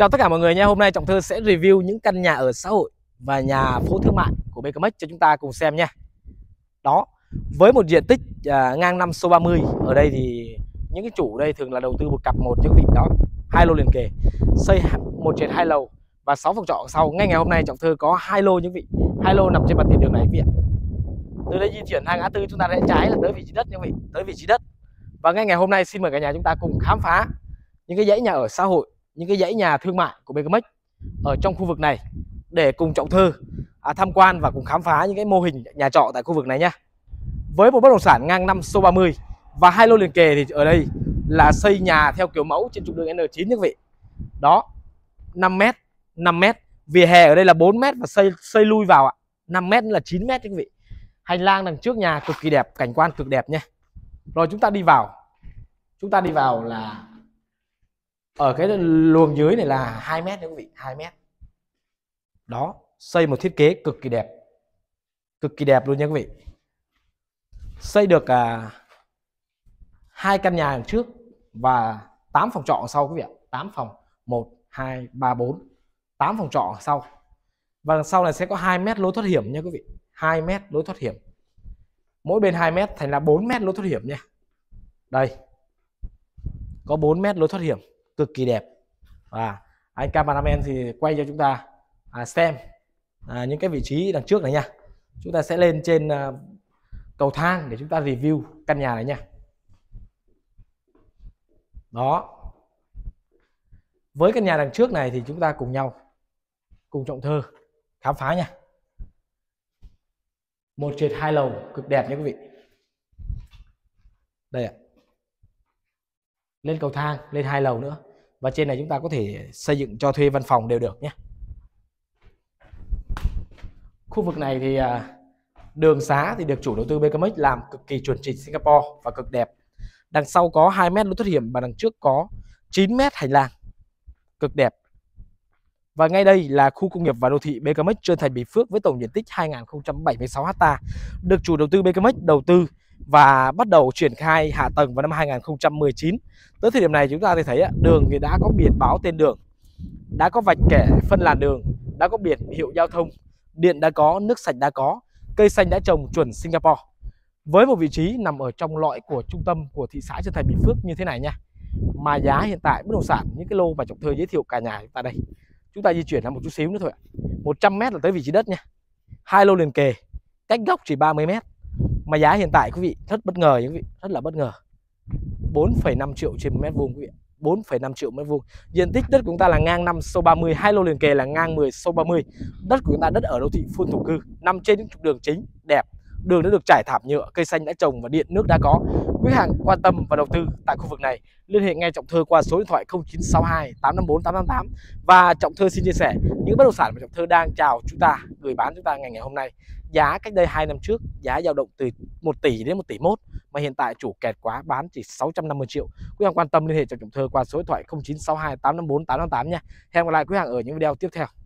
Chào tất cả mọi người nha. Hôm nay Trọng Thơ sẽ review những căn nhà ở xã hội và nhà phố thương mại của BKMX cho chúng ta cùng xem nha. Đó, với một diện tích ngang 5 số 30 ở đây thì những cái chủ đây thường là đầu tư một cặp một cho quý vị đó, hai lô liền kề, xây một trệt hai lầu và 6 phòng trọ sau. Ngay ngày hôm nay Trọng Thơ có hai lô những vị, hai lô nằm trên mặt tiền đường này quý vị. Từ đây di chuyển hai ngã tư chúng ta rẽ trái là tới vị trí đất nha quý vị, tới vị trí đất. Và ngay ngày hôm nay xin mời cả nhà chúng ta cùng khám phá những cái dãy nhà ở xã hội, những cái dãy nhà thương mại của BKMX ở trong khu vực này để cùng Trọng Thơ tham quan và cùng khám phá những cái mô hình nhà trọ tại khu vực này nhé. Với một bất động sản ngang 5 số 30 và hai lô liền kề thì ở đây là xây nhà theo kiểu mẫu trên trục đường N9 quý vị. Đó, 5m, 5m, vỉa hè ở đây là 4m và xây lui vào ạ. 5m là 9m quý vị. Hành lang đằng trước nhà cực kỳ đẹp, cảnh quan cực đẹp nha. Rồi chúng ta đi vào. Chúng ta đi vào là ở cái luồng dưới này là 2m nữa quý vị, 2m. Đó, xây một thiết kế cực kỳ đẹp. Cực kỳ đẹp luôn nha quý vị. Xây được hai căn nhà đằng trước và 8 phòng trọ sau quý vị ạ. 8 phòng, 1 2 3 4, 8 phòng trọ sau. Và đằng sau này sẽ có 2m lối thoát hiểm nha quý vị. 2m lối thoát hiểm. Mỗi bên 2m thành là 4m lối thoát hiểm nha. Đây. Có 4m lối thoát hiểm, cực kỳ đẹp. Và anh cameraman thì quay cho chúng ta xem những cái vị trí đằng trước này nha. Chúng ta sẽ lên trên cầu thang để chúng ta review căn nhà này nha. Đó. Với căn nhà đằng trước này thì chúng ta cùng nhau, cùng Trọng Thơ khám phá nha. Một trệt hai lầu cực đẹp nha quý vị. Đây ạ. Lên cầu thang, lên hai lầu nữa. Và trên này chúng ta có thể xây dựng cho thuê văn phòng đều được nhé. Khu vực này thì đường xá thì được chủ đầu tư BKMX làm cực kỳ chuẩn chỉnh Singapore và cực đẹp. Đằng sau có 2m lối thoát hiểm và đằng trước có 9m hành lang. Cực đẹp. Và ngay đây là khu công nghiệp và đô thị BKMX Trơn Thành Bình Phước với tổng diện tích 2076 ha, được chủ đầu tư BKMX đầu tư và bắt đầu triển khai hạ tầng vào năm 2019. Tới thời điểm này chúng ta thấy đường thì đã có biển báo tên đường, đã có vạch kẻ phân làn đường, đã có biển hiệu giao thông, điện đã có, nước sạch đã có, cây xanh đã trồng chuẩn Singapore. Với một vị trí nằm ở trong lõi của trung tâm của thị xã Trơn Thành Bình Phước như thế này nha. Mà giá hiện tại bất động sản những cái lô mà Trọng Thơ giới thiệu cả nhà chúng ta đây. Chúng ta di chuyển ra một chút xíu nữa thôi ạ. 100m là tới vị trí đất nha. Hai lô liền kề, cách góc chỉ 30m. Mà giá hiện tại quý vị rất bất ngờ quý vị, rất là bất ngờ. 4,5 triệu trên 1 mét vuông quý vị. 4,5 triệu mét vuông. Diện tích đất của chúng ta là ngang 5 số 30, hai lô liền kề là ngang 10 số 30. Đất của chúng ta đất ở đô thị full thổ cư, nằm trên những trục đường chính đẹp. Đường đã được trải thảm nhựa, cây xanh đã trồng và điện nước đã có. Quý hàng quan tâm và đầu tư tại khu vực này liên hệ ngay Trọng Thơ qua số điện thoại 0962 854 888. Và Trọng Thơ xin chia sẻ những bất động sản mà Trọng Thơ đang chào chúng ta gửi bán chúng ta ngày hôm nay. Giá cách đây 2 năm trước giá dao động từ 1 tỷ đến 1 tỷ 1, mà hiện tại chủ kẹt quá bán chỉ 650 triệu. Quý hàng quan tâm liên hệ cho Trọng Thơ qua số điện thoại 0962 854 888 nha. Hẹn gặp lại quý hàng ở những video tiếp theo.